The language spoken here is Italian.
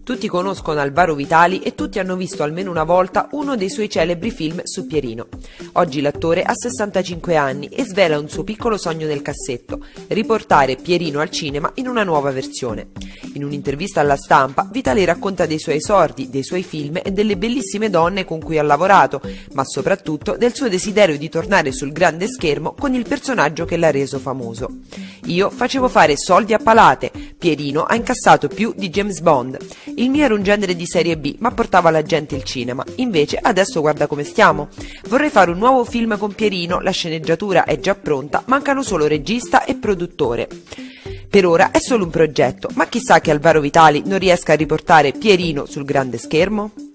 Tutti conoscono Alvaro Vitali e tutti hanno visto almeno una volta uno dei suoi celebri film su Pierino. Oggi l'attore ha 65 anni e svela un suo piccolo sogno nel cassetto: riportare Pierino al cinema in una nuova versione. In un'intervista alla Stampa, Vitali racconta dei suoi esordi, dei suoi film e delle bellissime donne con cui ha lavorato, ma soprattutto del suo desiderio di tornare sul grande schermo con il personaggio che l'ha reso famoso. Io facevo fare soldi a palate, Pierino ha incassato più di James Bond. Il mio era un genere di serie B, ma portava la gente al cinema. Invece adesso guarda come stiamo. Vorrei fare un nuovo film con Pierino, la sceneggiatura è già pronta, mancano solo regista e produttore. Per ora è solo un progetto, ma chissà che Alvaro Vitali non riesca a riportare Pierino sul grande schermo?